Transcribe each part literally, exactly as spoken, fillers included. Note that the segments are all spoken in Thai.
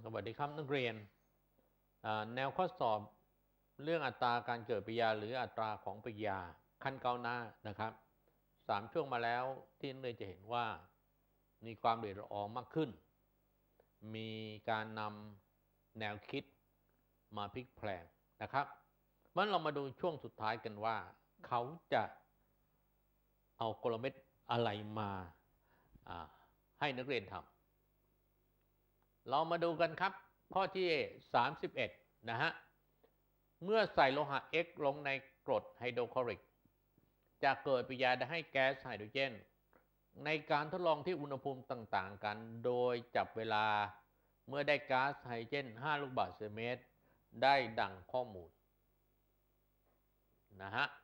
สวัสดีครับนักเรียนแนวข้อสอบเรื่องอัตราการเกิดปฏิกิริยาหรืออัตราของปฏิกิริยาขั้นก้าวหน้านะครับสามช่วงมาแล้วที่นักเรียนจะเห็นว่ามีความละเอียดอ่อนมากขึ้นมีการนำแนวคิดมาพลิกแพลงนะครับเมื่อเรามาดูช่วงสุดท้ายกันว่าเขาจะเอากลเม็ดอะไรมาให้นักเรียนทำเรามาดูกันครับข้อที่สามสิบเอ็ดนะฮะเมื่อใส่โลหะ X ลงในกรดไฮโดรคลอริกจะเกิดปฏิกิริยาให้แก๊สไฮโดรเจนในการทดลองที่อุณหภูมิต่างๆกันโดยจับเวลาเมื่อได้ก๊าซไฮโดรเจนห้าลูกบาศก์เซนติเมตรได้ดังข้อมูลนะฮะ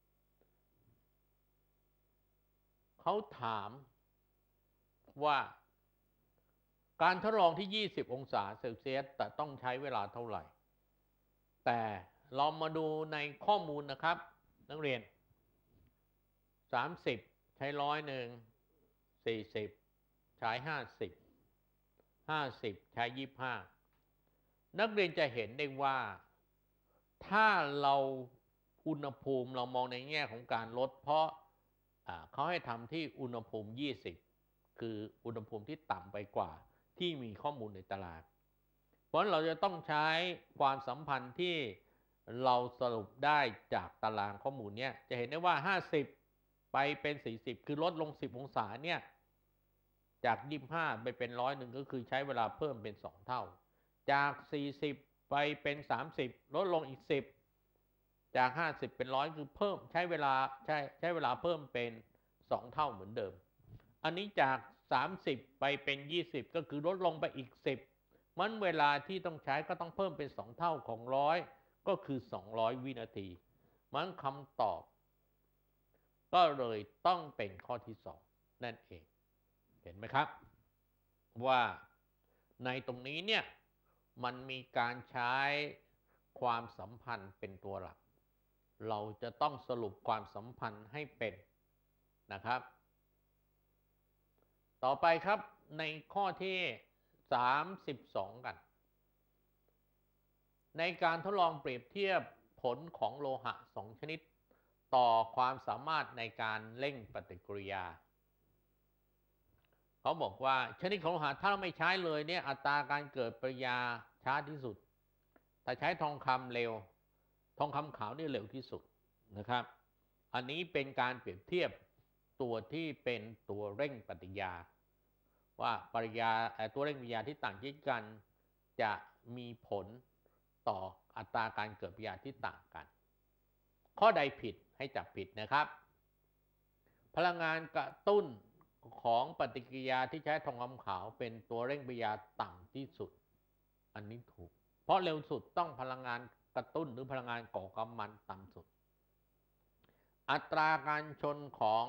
เขาถามว่าการทดลองที่ยี่สิบองศาเซลเซียสแต่ต้องใช้เวลาเท่าไหร่แต่เรามาดูในข้อมูลนะครับนักเรียนสามสิบใช้ร้อยหนึ่งสี่สิบใช้ห้าสิบ ห้าสิบใช้ยี่สิบห้านักเรียนจะเห็นได้ว่าถ้าเราอุณหภูมิเรามองในแง่ของการลดเพราะเขาให้ทำที่อุณหภูมิยี่สิบคืออุณหภูมิที่ต่ำไปกว่าที่มีข้อมูลในตารางเพราะเราจะต้องใช้ความสัมพันธ์ที่เราสรุปได้จากตารางข้อมูลเนี่ยจะเห็นได้ว่าห้าสิบไปเป็นสี่สิบคือลดลงสิบองศาเนี่ยจากยี่สิบห้าไปเป็นร้อยหนึ่งก็คือใช้เวลาเพิ่มเป็นสองเท่าจากสี่สิบไปเป็นสามสิบลดลงอีกสิบจากห้าสิบเป็นร้อยคือเพิ่มใช้เวลาใช้ใช้เวลาเพิ่มเป็นสองเท่าเหมือนเดิมอันนี้จากสามสิบไปเป็นยี่สิบก็คือลดลงไปอีกสิบมันเวลาที่ต้องใช้ก็ต้องเพิ่มเป็นสองเท่าของร้อยก็คือสองร้อยวินาทีมันคำตอบก็เลยต้องเป็นข้อที่สองนั่นเองเห็นไหมครับว่าในตรงนี้เนี่ยมันมีการใช้ความสัมพันธ์เป็นตัวหลักเราจะต้องสรุปความสัมพันธ์ให้เป็นนะครับต่อไปครับในข้อที่สามสิบสองกันในการทดลองเปรียบเทียบผลของโลหะสองชนิดต่อความสามารถในการเร่งปฏิกิริยาเขาบอกว่าชนิดของโลหะถ้าเราไม่ใช้เลยเนี่ยอัตราการเกิดปฏิกิริยาช้าที่สุดแต่ใช้ทองคำเร็วทองคำขาวนี่เร็วที่สุดนะครับอันนี้เป็นการเปรียบเทียบตัวที่เป็นตัวเร่งปฏิกิริยาว่าปฏิกิริยาตัวเร่งปฏิกิริยาที่ต่างชิ้นกันจะมีผลต่ออัตราการเกิดปฏิกิริยาที่ต่างกันข้อใดผิดให้จับผิดนะครับพลังงานกระตุ้นของปฏิกิริยาที่ใช้ทองคำขาวเป็นตัวเร่งปฏิกิริยาต่ำที่สุดอันนี้ถูกเพราะเร็วสุดต้องพลังงานกระตุ้นหรือพลังงานก่อกำมันต่ำสุดอัตราการชนของ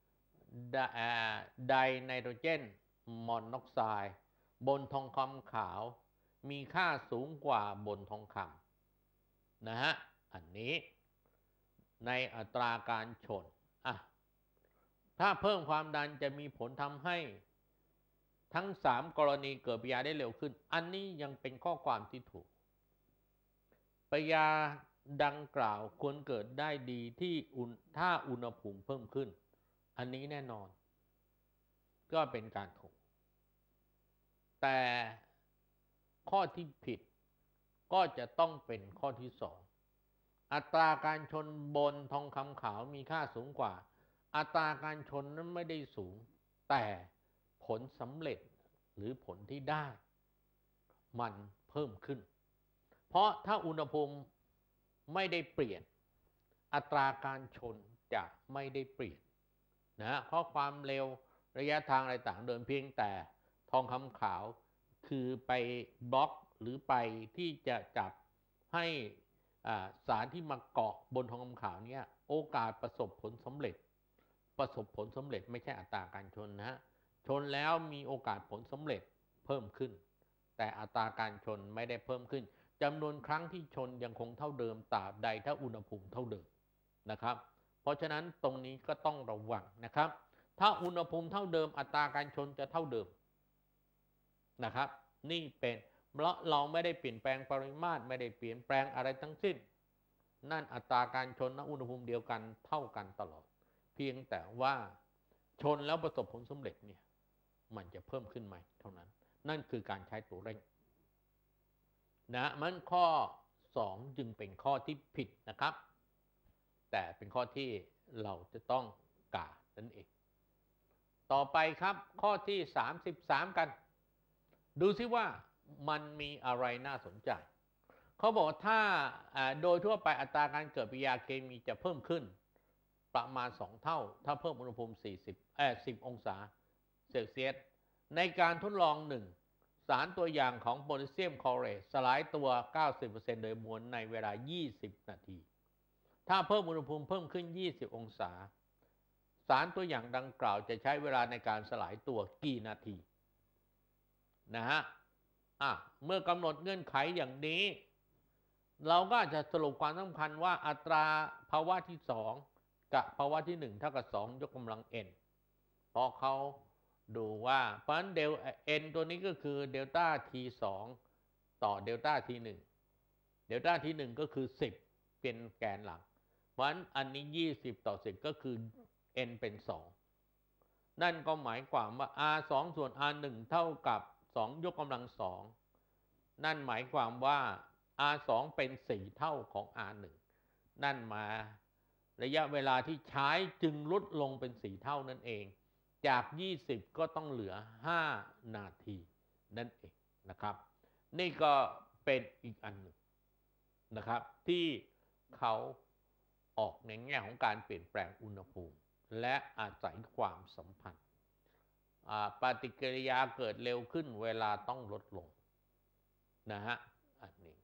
ไดไนโตรเจนมอนอกไซด์บนทองคำขาวมีค่าสูงกว่าบนทองคำนะฮะอันนี้ในอัตราการชนอ่ะถ้าเพิ่มความดันจะมีผลทำให้ทั้งสามกรณีเกิดปฏิกิริยาได้เร็วขึ้นอันนี้ยังเป็นข้อความที่ถูกปฏิกิริยาดังกล่าวควรเกิดได้ดีที่ถ้าอุณหภูมิเพิ่มขึ้นอันนี้แน่นอนก็เป็นการถูกแต่ข้อที่ผิดก็จะต้องเป็นข้อที่สองอัตราการชนบนทองคำขาวมีค่าสูงกว่าอัตราการชนนั้นไม่ได้สูงแต่ผลสำเร็จหรือผลที่ได้มันเพิ่มขึ้นเพราะถ้าอุณหภูมิไม่ได้เปลี่ยนอัตราการชนจะไม่ได้เปลี่ยนนะเพราะความเร็วระยะทางอะไรต่างเดิมเพียงแต่ทองคำขาวคือไปบล็อกหรือไปที่จะจับให้สารที่มาเกาะบนทองคำขาวเนี่ยโอกาสประสบผลสำเร็จประสบผลสำเร็จไม่ใช่อัตราการชนนะชนแล้วมีโอกาสผลสำเร็จเพิ่มขึ้นแต่อัตราการชนไม่ได้เพิ่มขึ้นจำนวนครั้งที่ชนยังคงเท่าเดิมตราบใดถ้าอุณหภูมิเท่าเดิมนะครับเพราะฉะนั้นตรงนี้ก็ต้องระวังนะครับถ้าอุณหภูมิเท่าเดิมอัตราการชนจะเท่าเดิมนะครับนี่เป็นเพราะเราไม่ได้เปลี่ยนแปลงปริมาตรไม่ได้เปลี่ยนแปลงอะไรทั้งสิ้นนั่นอัตราการชนณอุณหภูมิเดียวกันเท่ากันตลอดเพียงแต่ว่าชนแล้วประสบผลสำเร็จเนี่ยมันจะเพิ่มขึ้นไหมเท่านั้นนั่นคือการใช้ตัวเร่งนะมันข้อสองจึงเป็นข้อที่ผิดนะครับแต่เป็นข้อที่เราจะต้องกานั่นเองต่อไปครับข้อที่สามสิบสามกันดูซิว่ามันมีอะไรน่าสนใจเขาบอกถ้าโดยทั่วไปอัตราการเกิดปฏิกิริยาเคมีจะเพิ่มขึ้นประมาณสองเท่าถ้าเพิ่มอุณหภูมิสี่สิบเอ่อสิบองศาเซลเซียสในการทดลองหนึ่งสารตัวอย่างของโพแทสเซียมคลอเรตสลายตัว เก้าสิบเปอร์เซ็นต์ โดยมวลในเวลายี่สิบนาทีถ้าเพิ่มอุณหภูมิเพิ่มขึ้นยี่สิบองศาสารตัวอย่างดังกล่าวจะใช้เวลาในการสลายตัวกี่นาทีนะฮะอ่ะเมื่อกำหนดเงื่อนไขอย่างนี้เราก็จะสรุปความสำคัญว่าอัตราภาวะที่สองกับภาวะที่หนึ่งเท่ากับสองยกกำลัง n เพราะเขาดูว่าเพราะฉะนั้นเดล n ตัวนี้ก็คือเดลต้า t สองต่อเดลต้า t หนึ่งเดลต้า t หนึ่งก็คือสิบเป็นแกนหลักเพราะฉะนั้นอันนี้ยี่สิบต่อสิบก็คือ n เป็นสองนั่นก็หมายความว่า r สองส่วน r หนึ่งเท่ากับสองยกกำลังสองนั่นหมายความว่า r สองเป็นสี่เท่าของ r หนึ่งนั่นมาระยะเวลาที่ใช้จึงลดลงเป็นสี่เท่านั่นเองจากยี่สิบก็ต้องเหลือห้านาทีนั่นเองนะครับนี่ก็เป็นอีกอันหนึ่งนะครับที่เขาออกในแง่ของการเปลี่ยนแปลงอุณหภูมิและอาศัยความสัมพันธ์ปฏิกิริยาเกิดเร็วขึ้นเวลาต้องลดลงนะฮะอันนี้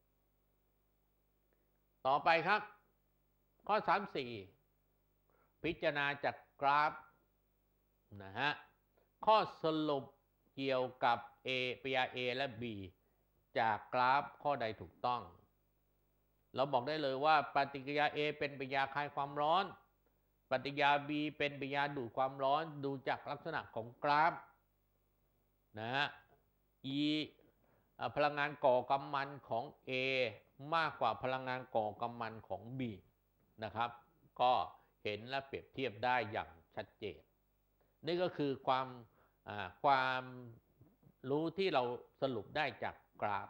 ต่อไปครับข้อสามสิบสี่พิจารณาจากกราฟนะฮะข้อสรุปเกี่ยวกับ A ปฏิกิริยา A และ B จากกราฟข้อใดถูกต้องเราบอกได้เลยว่าปฏิกิริยา A เป็นปฏิกิริยาคลายความร้อนปฏิกิริยา B เป็นปฏิกิริยาดูดความร้อนดูจากลักษณะของกราฟนะฮะ E พลังงานก่อกำมันของ A มากกว่าพลังงานก่อกำมันของ B นะครับก็เห็นและเปรียบเทียบได้อย่างชัดเจนนี่ก็คือความความรู้ที่เราสรุปได้จากกราฟ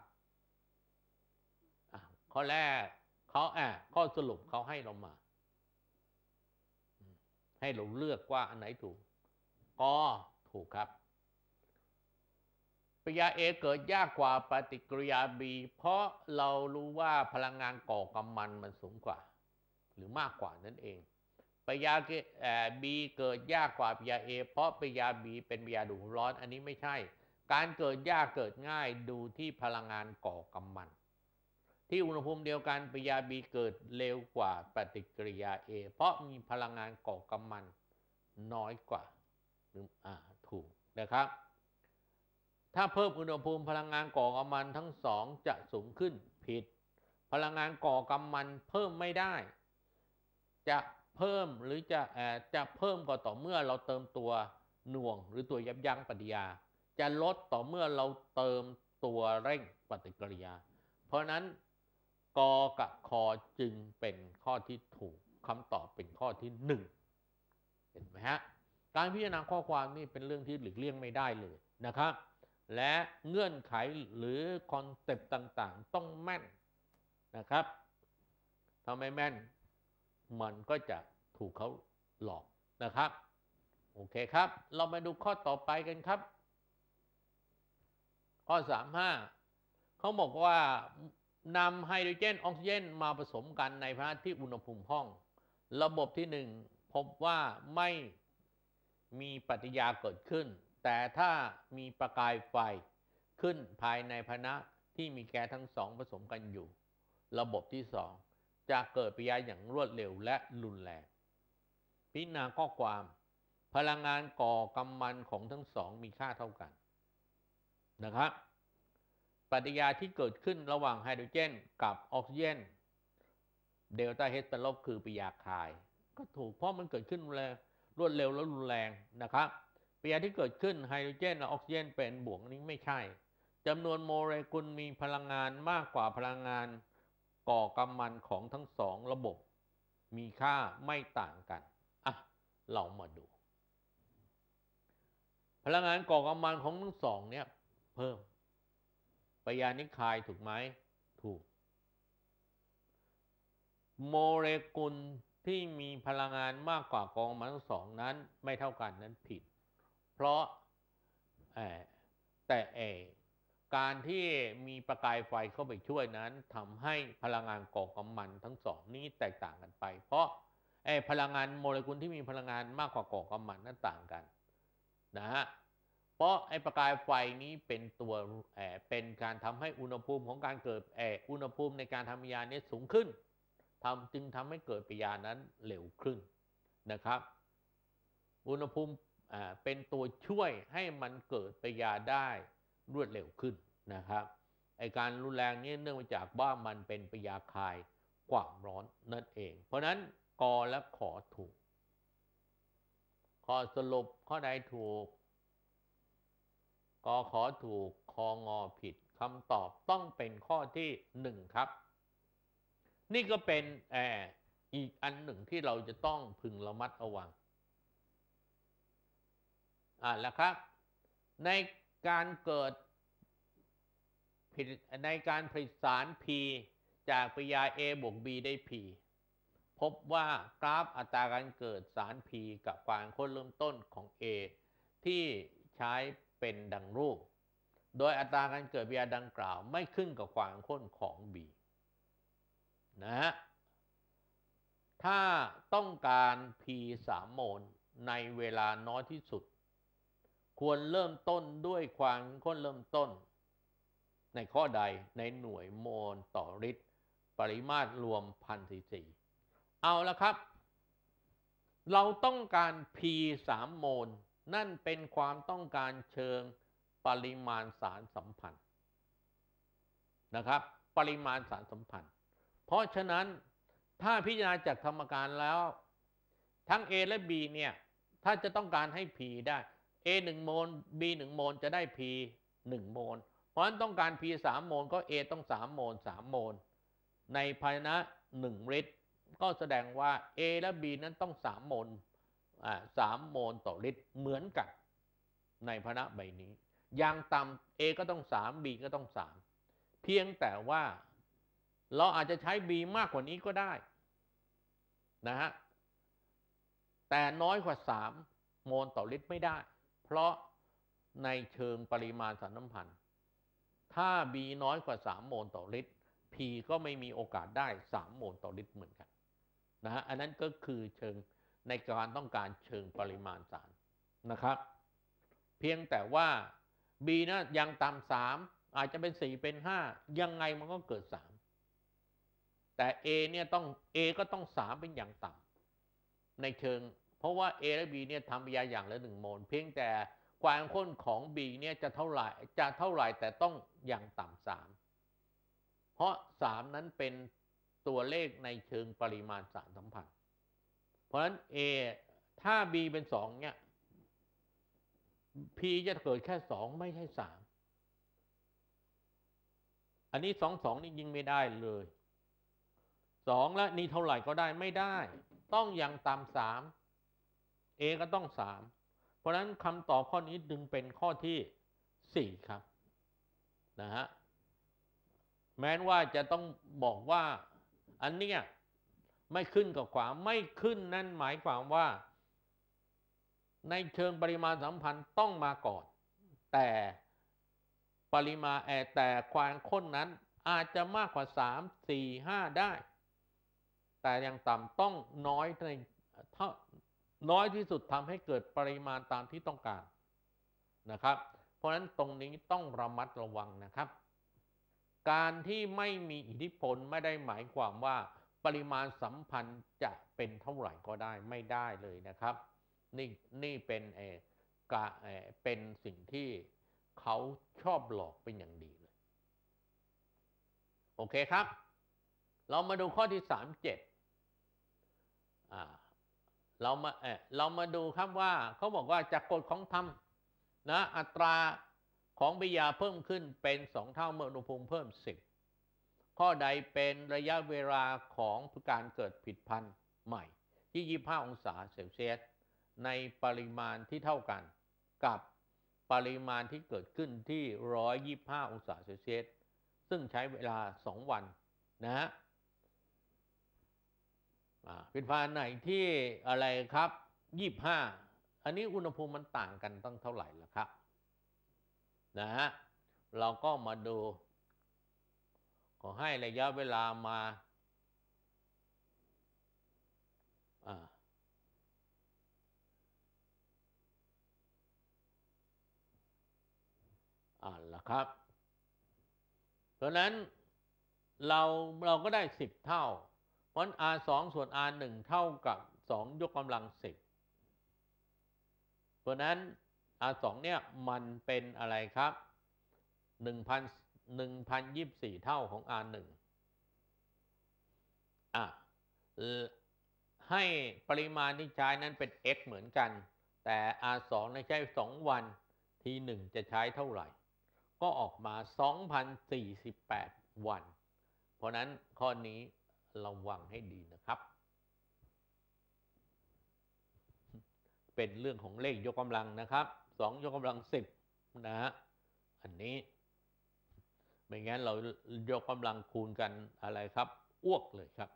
ข้อแรกเขาอ่ะข้อสรุปเขาให้เรามาให้เราเลือกว่าอันไหนถูกก็ถูกครับปฏิกิริยา A เกิดยากกว่าปฏิกิริยา B เพราะเรารู้ว่าพลังงานก่อกำมันมันสูงกว่าหรือมากกว่านั่นเองปฏิกิริยา B เกิดยากกว่าปฏิกิริยา A เพราะปฏิกิริยา B เป็นปฏิกิริยาดูดความร้อนอันนี้ไม่ใช่การเกิดยากเกิดง่ายดูที่พลังงานก่อกำมันที่อุณหภูมิเดียวกันปฏิกิริยา B เกิดเร็วกว่าปฏิกิริยา A เพราะมีพลังงานก่อกำมันน้อยกว่าหรืออ่าถูกนะครับถ้าเพิ่มอุณหภูมิพลังงานก่อกำมันทั้งสองจะสูงขึ้นผิดพลังงานก่อกำมันเพิ่มไม่ได้จะเพิ่มหรือจะจะเพิ่มก็ต่อเมื่อเราเติมตัวหน่วงหรือตัวยับยั้งปฏิกิริยาจะลดต่อเมื่อเราเติมตัวเร่งปฏิกิริยาเพราะนั้นกกับคจึงเป็นข้อที่ถูกคำตอบเป็นข้อที่หนึ่งเห็นไหมฮะการพิจารณาข้อความนี่เป็นเรื่องที่หลีกเลี่ยงไม่ได้เลยนะครับและเงื่อนไขหรือคอนเซปต์ต่างๆต้องแม่นนะครับถ้าไม่แม่นมันก็จะถูกเขาหลอกนะครับโอเคครับเรามาดูข้อต่อไปกันครับข้อสามสิบห้าเขาบอกว่านำไฮโดรเจนออกซิเจนมาผสมกันในภาวะที่อุณหภูมิห้องระบบที่หนึ่งพบว่าไม่มีปฏิกิริยาเกิดขึ้นแต่ถ้ามีประกายไฟขึ้นภายในภาชนะที่มีแก๊สทั้งสองผสมกันอยู่ระบบที่สองจะเกิดปฏิกิริยาอย่างรวดเร็วและรุนแรงพิจารณาข้อความพลังงานก่อกำมันของทั้งสองมีค่าเท่ากันนะครับปฏิกิริยาที่เกิดขึ้นระหว่างไฮโดรเจนกับออกซิเจนเดลต้า H เป็นลบคือปฏิกิริยาคายก็ถูกเพราะมันเกิดขึ้นรวดเร็วและรุนแรงนะครับปฏิกิริยาที่เกิดขึ้นไฮโดรเจนและออกซิเจนเป็นบวกนี้ไม่ใช่จำนวนโมเลกุลมีพลังงานมากกว่าพลังงานก่อกำมันของทั้งสองระบบมีค่าไม่ต่างกันอ่ะเรามาดูพลังงานก่อกำมันของทั้งสองเนี่ยเพิ่มปยานิคายถูกไหมถูกโมเลกุลที่มีพลังงานมากกว่ากองกำมันทั้งสองนั้นไม่เท่ากันนั้นผิดเพราะแต่เอการที่มีประกายไฟเข้าไปช่วยนั้นทำให้พลังงานก่อกำมันทั้งสองนี้แตกต่างกันไปเพราะไอ้พลังงานโมเลกุลที่มีพลังงานมากกว่าก่อกำมันนั้นต่างกันนะฮะเพราะไอ้ประกายไฟนี้เป็นตัวเออเป็นการทำให้อุณหภูมิของการเกิดเอออุณหภูมิในการทำปฏิกิริยานี้สูงขึ้นทำจึงทำให้เกิดปฏิกิริยานั้นเร็วขึ้นนะครับอุณหภูมิอ่าเป็นตัวช่วยให้มันเกิดปฏิกิริยาได้รวดเร็วขึ้นนะครับไอการรุนแรงนี้เนื่องมาจากว่ามันเป็นปฏิกิริยาคายความร้อนนั่นเองเพราะนั้นกอและขอถูกข้อสรุปข้อใดถูกกอขอถูกคองอผิดคำตอบต้องเป็นข้อที่หนึ่งครับนี่ก็เป็นแออีกอันหนึ่งที่เราจะต้องพึงระมัดระวังอ่าแล้วครับในการเกิดในการผลิตสาร P จากปฏิกิริยา A บวก B ได้ P พบว่ากราฟอัตราการเกิดสาร P กับความเข้มข้นเริ่มต้นของ A ที่ใช้เป็นดังรูปโดยอัตราการเกิดปฏิกิริยาดังกล่าวไม่ขึ้นกับความเข้มข้นของ B นะฮะถ้าต้องการ P สาม โมลในเวลาน้อยที่สุดควรเริ่มต้นด้วยความเข้มข้นเริ่มต้นในข้อใดในหน่วยโมลต่อลิตรปริมาตรรวม หนึ่งพัน ซี ซี เอาละครับเราต้องการ P สาม โมลนั่นเป็นความต้องการเชิงปริมาณสารสัมพันธ์นะครับปริมาณสารสัมพันธ์เพราะฉะนั้นถ้าพิจารณาจากธรรมการแล้วทั้ง A และ B เนี่ยถ้าจะต้องการให้ P ได้ A หนึ่ง โมล B หนึ่ง โมลจะได้ P หนึ่ง โมลเพราะฉะนั้นต้องการ P สาม โมลก็ A ต้องสาม โมล สาม โมลในภาชนะหนึ่งลิตรก็แสดงว่า A และ B นั้นต้องสาม โมลอ่าสาม โมลต่อลิตรเหมือนกันในภาชนะใบนี้อย่างต่ำ A ก็ต้องสาม B ก็ต้องสามเพียงแต่ว่าเราอาจจะใช้ B มากกว่านี้ก็ได้นะฮะแต่น้อยกว่าสามโมลต่อลิตรไม่ได้เพราะในเชิงปริมาณสารสัมพันธ์ถ้า B น้อยกว่าสามโมลต่อลิตร P ก็ไม่มีโอกาสได้สามโมลต่อลิตรเหมือนกันนะฮะอันนั้นก็คือเชิงในการต้องการเชิงปริมาณสารนะครับเพียงแต่ว่า B นะยังต่ำสามอาจจะเป็นสี่เป็นห้ายังไงมันก็เกิดสามแต่ A เนี่ยต้อง A ก็ต้องสามเป็นอย่างต่ำในเชิงเพราะว่า A และ B เนี่ยทำปฏิกิริยาอย่างละหนึ่งโมลเพียงแต่ความเข้มข้นของ B เนี่ยจะเท่าไหร่จะเท่าไหร่แต่ต้องอย่างต่ำสามเพราะสามนั้นเป็นตัวเลขในเชิงปริมาณสารสัมพันธ์เพราะฉะนั้น A ถ้า B เป็นสองเนี่ย P จะเกิดแค่สองไม่ใช่สามอันนี้สอง สองนี่ยิงไม่ได้เลยสองแล้วนี่เท่าไหร่ก็ได้ไม่ได้ต้องอย่างต่ำสาม A ก็ต้องสามเพราะฉะนั้นคำตอบข้อนี้ดึงเป็นข้อที่สี่ครับนะฮะแม้ว่าจะต้องบอกว่าอันเนี้ยไม่ขึ้นกับความไม่ขึ้นนั่นหมายความว่าในเชิงปริมาณสัมพันธ์ต้องมาก่อนแต่ปริมาณแต่ความข้นนั้นอาจจะมากกว่าสาม สี่ ห้าได้แต่อย่างต่ำต้องน้อยในเท่าน้อยที่สุดทำให้เกิดปริมาณตามที่ต้องการนะครับเพราะฉะนั้นตรงนี้ต้องระมัดระวังนะครับการที่ไม่มีอิทธิพลไม่ได้หมายความว่าปริมาณสัมพันธ์จะเป็นเท่าไหร่ก็ได้ไม่ได้เลยนะครับนี่นี่เป็นเออกะเอเป็นสิ่งที่เขาชอบหลอกเป็นอย่างดีเลยโอเคครับเรามาดูข้อที่สามสิบเจ็ดอ่าเรามาเออเรามาดูครับว่าเขาบอกว่าจากกฎของธรรมนะอัตราของปฏิกิริยาเพิ่มขึ้นเป็นสองเท่าเมื่ออุณหภูมิเพิ่มสิบข้อใดเป็นระยะเวลาของการเกิดผิดพันธุ์ใหม่ที่ยี่สิบห้าองศาเซลเซียสในปริมาณที่เท่ากันกับปริมาณที่เกิดขึ้นที่หนึ่งร้อยยี่สิบห้าองศาเซลเซียสซึ่งใช้เวลาสองวันนะฮะผิดพันธุ์ไหนที่อะไรครับยี่สิบห้าอันนี้อุณหภูมิมันต่างกันตั้งเท่าไหร่ล่ะครับนะฮะเราก็มาดูขอให้ระยะเวลามาอ่าอ่านละครับเพราะนั้นเราเราก็ได้สิบเท่าเพราะ อาร์ สอง ส่วน อาร์ หนึ่ง เท่ากับสองยกกำลังสิบเพราะนั้น อาร์ สอง เนี่ยมันเป็นอะไรครับหนึ่งพัน หนึ่งพันยี่สิบสี่เท่าของ อาร์ หนึ่ง อ่ะให้ปริมาณที่ใช้นั้นเป็น x เหมือนกันแต่ อาร์ สอง ใช้สองวันทีหนึ่งจะใช้เท่าไหร่ก็ออกมา สองพันสี่สิบแปด วัน เพราะนั้นข้อนี้ระวังให้ดีนะครับเป็นเรื่องของเลขยกกำลังนะครับสองยกกำลังสิบนะฮะอันนี้ไม่งั้นเรายกกำลังคูณกันอะไรครับอ้วกเลยครับ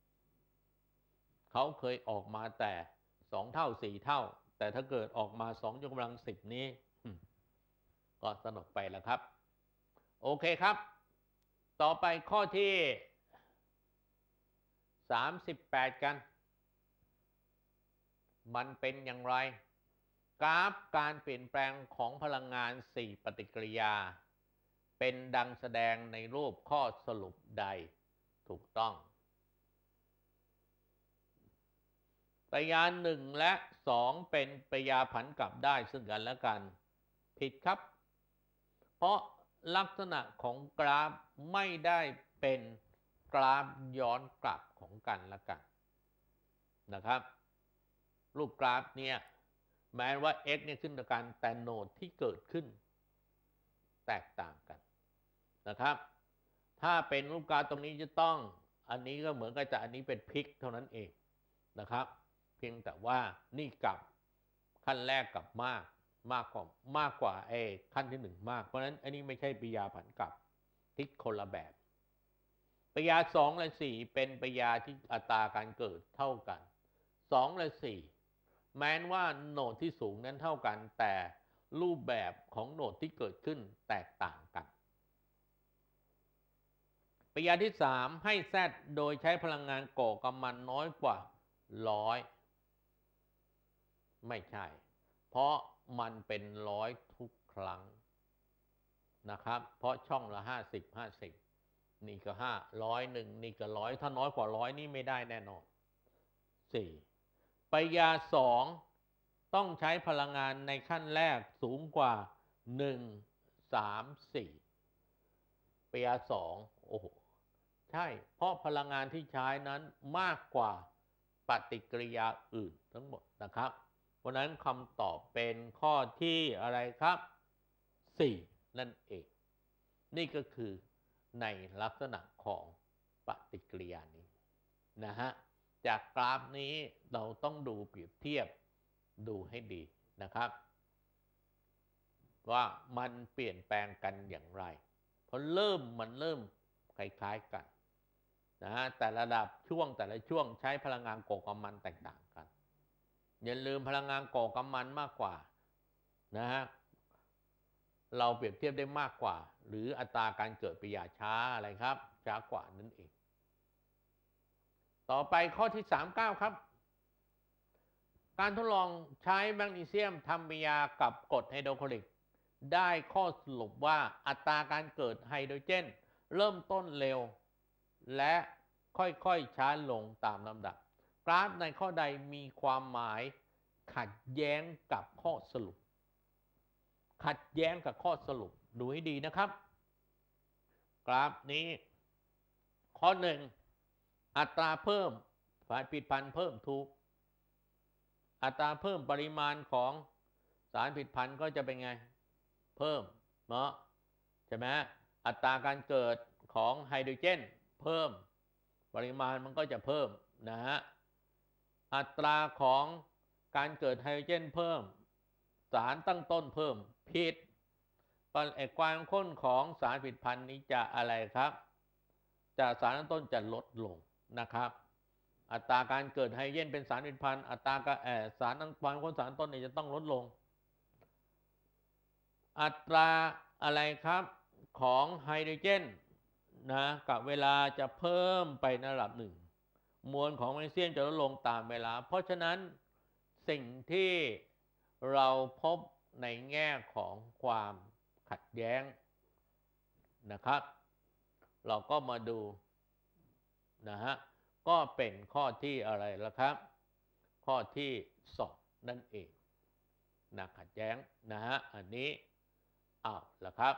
เขาเคยออกมาแต่สองเท่าสี่เท่าแต่ถ้าเกิดออกมาสองยกกำลังสิบนี้ก็สนุกไปแล้วครับโอเคครับต่อไปข้อที่สามสิบแปดกันมันเป็นอย่างไรกราฟการเปลี่ยนแปลงของพลังงานสี่ปฏิกิริยาเป็นดังแสดงในรูปข้อสรุปใดถูกต้องปฏิกิริยาหนึ่งและสองเป็นปฏิกิริยาผันกลับได้ซึ่งกันและกันผิดครับเพราะลักษณะของกราฟไม่ได้เป็นกราฟย้อนกลับของกันและกันนะครับรูปกราฟเนี่ยแม้ว่า x เนี่ยขึ้นด้วยกันแต่โหนดที่เกิดขึ้นแตกต่างกันนะครับถ้าเป็นรูปกราฟตรงนี้จะต้องอันนี้ก็เหมือนกับจะอันนี้เป็นพลิกเท่านั้นเองนะครับเพียงแต่ว่านี่กับขั้นแรกกับมากมากกว่ามากกว่าไอ้ขั้นที่หนึ่งมากเพราะฉะนั้นอันนี้ไม่ใช่ปฏิกิริยาผันกลับพลิกคนละแบบปฏิกิริยาสองและสี่เป็นปฏิกิริยาที่อัตราการเกิดเท่ากันสองและสี่แม้ว่าโหนดที่สูงนั้นเท่ากันแต่รูปแบบของโหนดที่เกิดขึ้นแตกต่างกันปฏิกิริยาที่สามให้ Z โดยใช้พลังงานก่อกำมันน้อยกว่าร้อยไม่ใช่เพราะมันเป็นร้อยทุกครั้งนะครับเพราะช่องละห้าสิบ ห้าสิบนี่ก็ห้าร้อยหนึ่งนี่ก็ร้อยถ้าน้อยกว่าร้อยนี่ไม่ได้แน่นอนสี่ปฏิกิริยาสองต้องใช้พลังงานในขั้นแรกสูงกว่าหนึ่ง สาม สี่ปฏิกิริยาสองโอ้โหใช่เพราะพลังงานที่ใช้นั้นมากกว่าปฏิกิริยาอื่นทั้งหมดนะครับเพราะนั้นคำตอบเป็นข้อที่อะไรครับสี่นั่นเองนี่ก็คือในลักษณะของปฏิกิริยานี้นะฮะจากกราฟนี้เราต้องดูเปรียบเทียบดูให้ดีนะครับว่ามันเปลี่ยนแปลงกันอย่างไรเพราะเริ่มมันเริ่มคล้ายๆกันนะฮะแต่ระดับช่วงแต่ละช่วงใช้พลังงานก่อกำมันแตกต่างกันอย่าลืมพลังงานก่อกำมันมากกว่านะฮะเราเปรียบเทียบได้มากกว่าหรืออัตราการเกิดปฏิกิริยาช้าอะไรครับช้ากว่านั่นเองต่อไปข้อที่สามสิบเก้าครับการทดลองใช้แมกนีเซียมทำปฏิกิริยากับกรดไฮโดรคลอริกได้ข้อสรุปว่าอัตราการเกิดไฮโดรเจนเริ่มต้นเร็วและค่อยๆช้าลงตามลำดับกราฟในข้อใดมีความหมายขัดแย้งกับข้อสรุปขัดแย้งกับข้อสรุปดูให้ดีนะครับกราฟนี้ข้อหนึ่งอัตราเพิ่มฝ่ายผิดพันธุ์เพิ่มถูกอัตราเพิ่มปริมาณของสารผิดพันธุ์ก็จะเป็นไงเพิ่มเนาะใช่ไหมอัตราการเกิดของไฮโดรเจนเพิ่มปริมาณมันก็จะเพิ่มนะฮะอัตราของการเกิดไฮโดรเจนเพิ่มสารตั้งต้นเพิ่มผิดความข้นของสารผิดพันธุ์นี้จะอะไรครับจะสารตั้งต้นจะลดลงนะครับอัตราการเกิดไฮโดรเจนเป็นสารผิดพันธุ์อัตราการสารตั้งความข้นสารต้นนี้จะต้องลดลงอัตราอะไรครับของไฮโดรเจนนะกับเวลาจะเพิ่มไปในระดับหนึ่งมวลของแมกนีเซียมจะลดลงตามเวลาเพราะฉะนั้นสิ่งที่เราพบในแง่ของความขัดแย้งนะครับเราก็มาดูนะฮะก็เป็นข้อที่อะไรล่ะครับข้อที่สองนั่นเองนะขัดแย้งนะฮะอันนี้อ้าวล่ะครับ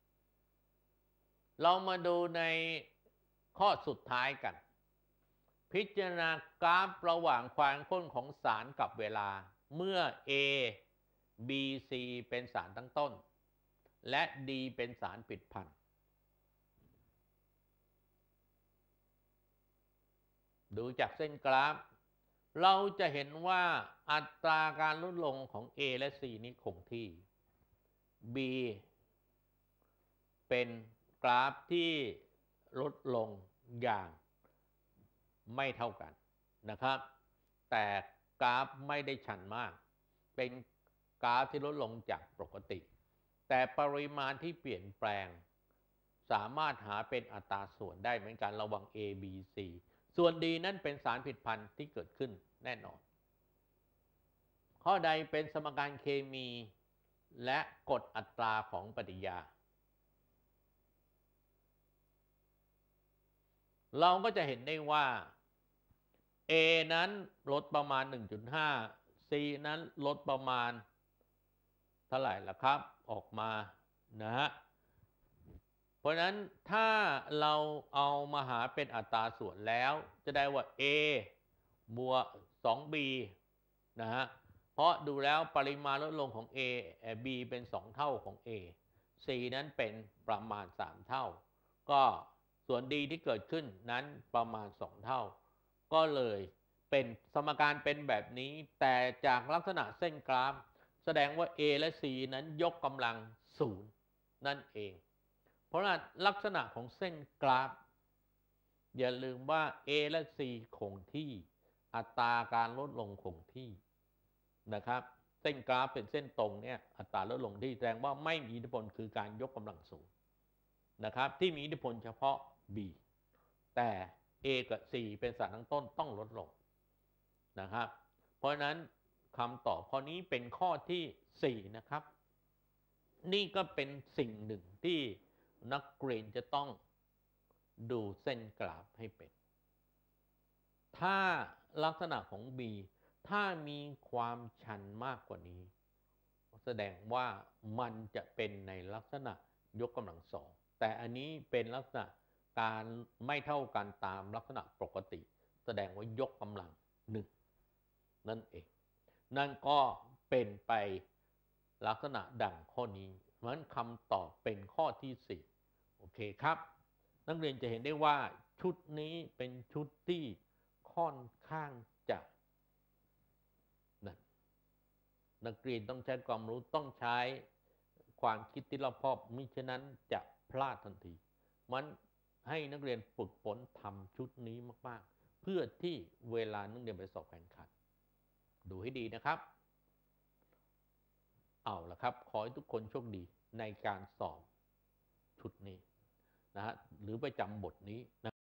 เรามาดูในข้อสุดท้ายกันพิจารณากราฟระหว่างความข้นของสารกับเวลาเมื่อ A B C เป็นสารตั้งต้นและ D เป็นสารผิดพันธุ์ดูจากเส้นกราฟเราจะเห็นว่าอัตราการลดลงของ A และ C นี้คงที่ B เป็นกราฟที่ลดลงอย่างไม่เท่ากันนะครับแต่กราฟไม่ได้ชันมากเป็นกราฟที่ลดลงจากปกติแต่ปริมาณที่เปลี่ยนแปลงสามารถหาเป็นอัตราส่วนได้เหมือนกันระหว่าง A B C ส่วน D นั้นเป็นสารผิดพันธุ์ที่เกิดขึ้นแน่นอนข้อใดเป็นสมการเคมีและกฎอัตราของปฏิกิริยาเราก็จะเห็นได้ว่า A นั้นลดประมาณ หนึ่งจุดห้า C นั้นลดประมาณเท่าไหร่ล่ะครับออกมานะฮะเพราะนั้นถ้าเราเอามาหาเป็นอัตราส่วนแล้วจะได้ว่า A บวก สอง บี นะฮะเพราะดูแล้วปริมาณลดลงของ A B เป็นสองเท่าของ A C นั้นเป็นประมาณสามเท่าก็ส่วน D ที่เกิดขึ้นนั้นประมาณสองเท่าก็เลยเป็นสมการเป็นแบบนี้แต่จากลักษณะเส้นกราฟแสดงว่า A และ C นั้นยกกำลังศูนย์นั่นเองเพราะนั้นลักษณะของเส้นกราฟอย่าลืมว่า A และ C คงที่อัตราการลดลงคงที่นะครับเส้นกราฟเป็นเส้นตรงเนี่ยอัตราลดลงที่แสดงว่าไม่มีอิทธิพลคือการยกกำลังสูงนะครับที่มีอิทธิพลเฉพาะ B แต่ A กับ C เป็นสารตั้งต้นต้องลดลงนะครับเพราะฉะนั้นคำตอบข้อนี้เป็นข้อที่สี่นะครับนี่ก็เป็นสิ่งหนึ่งที่นักเรียนจะต้องดูเส้นกราฟให้เป็นถ้าลักษณะของ B ถ้ามีความชันมากกว่านี้แสดงว่ามันจะเป็นในลักษณะยกกำลังสองแต่อันนี้เป็นลักษณะการไม่เท่ากันตามลักษณะปกติแสดงว่ายกกำลังหนึ่งนั่นเองนั่นก็เป็นไปลักษณะดังข้อนี้เพราะฉะนั้นคำตอบเป็นข้อที่สี่โอเคครับนักเรียนจะเห็นได้ว่าชุดนี้เป็นชุดที่ค่อนข้างจะนั่นนักเรียนต้องใช้ความรู้ต้องใช้ความคิดที่รอบคอบมิฉะนั้นจะพลาดทันทีมันให้นักเรียนฝึกฝนทำชุดนี้มากๆเพื่อที่เวลานักเรียนไปสอบแข่งขันดูให้ดีนะครับเอาละครับขอให้ทุกคนโชคดีในการสอบชุดนี้นะฮะหรือไปจำบทนี้นะ